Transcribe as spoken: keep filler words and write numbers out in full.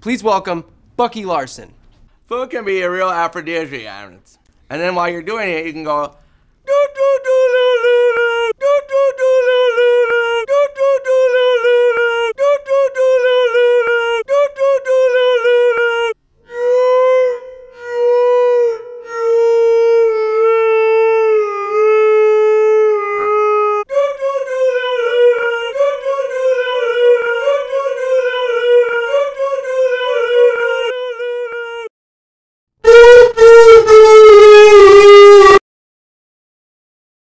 Please welcome Bucky Larson. Food can be a real aphrodisiac. And then while you're doing it, you can go, do, do, do, do, do,